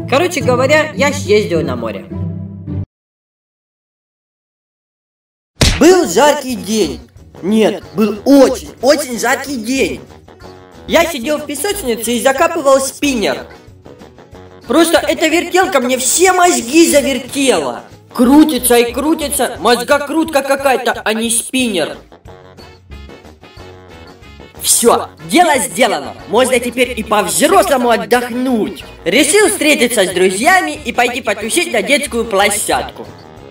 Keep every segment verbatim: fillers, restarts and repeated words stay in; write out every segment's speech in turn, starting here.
Короче говоря, я съездил на море. Был жаркий день. Нет, был очень, очень жаркий день. Я сидел в песочнице и закапывал спиннер. Просто эта вертелка мне все мозги завертела. Крутится и крутится, мозгокрутка какая-то, а не спиннер. Все, дело сделано. Можно теперь и по-взрослому отдохнуть. Решил встретиться с друзьями и пойти потусить на детскую площадку.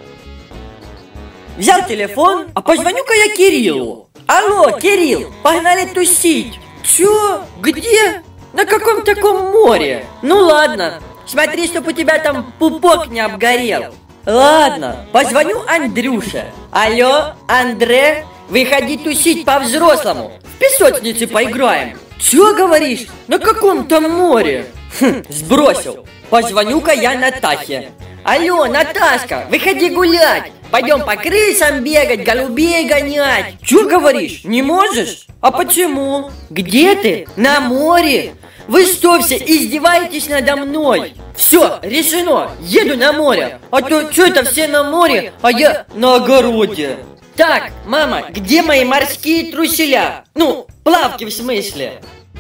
Взял телефон, а позвоню-ка я Кириллу. Алло, Кирилл, погнали тусить. Чё? Где? На каком таком море? Ну ладно, смотри, чтоб у тебя там пупок не обгорел. Ладно, позвоню Андрюше. Алло, Андре, выходи тусить по-взрослому. В песочнице поиграем. Чё говоришь? На каком там море? Хм, сбросил. Позвоню-ка я Натахе. Алло, Наташка, выходи гулять. Пойдем по крысам бегать, голубей гонять. Чё говоришь? Не можешь? А почему? Где ты? На море? Вы что, все издеваетесь надо мной? Все, решено, еду на море. А то что это все на море, а я на огороде. Так, мама, где мои морские труселя? Ну, плавки в смысле.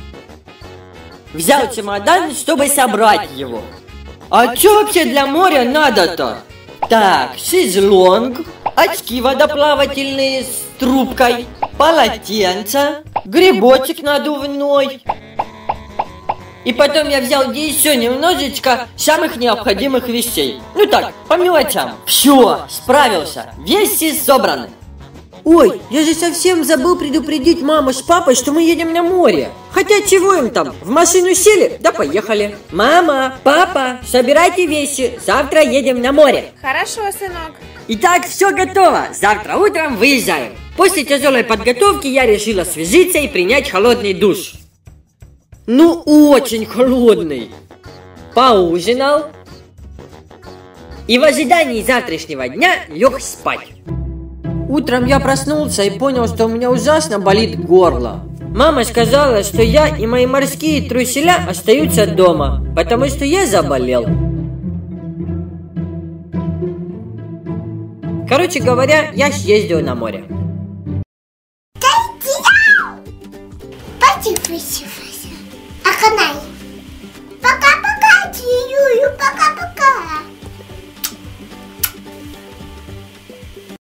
Взял чемодан, чтобы собрать его. А что вообще для моря надо-то? Так, шезлонг, очки водоплавательные с трубкой, полотенце, грибочек надувной. И потом я взял еще немножечко самых необходимых вещей. Ну так, по мелочам. Все, справился, вещи собраны. Ой, я же совсем забыл предупредить маму с папой, что мы едем на море. Хотя чего им там, в машину сели, да поехали. Мама, папа, собирайте вещи, завтра едем на море. Хорошо, сынок. Итак, все готово, завтра утром выезжаем. После тяжелой подготовки я решила освежиться и принять холодный душ. Ну, очень холодный. Поужинал. И в ожидании завтрашнего дня лег спать. Утром я проснулся и понял, что у меня ужасно болит горло. Мама сказала, что я и мои морские труселя остаются дома, потому что я заболел. Короче говоря, я съездил на море. Пока-пока, Юю, пока-пока.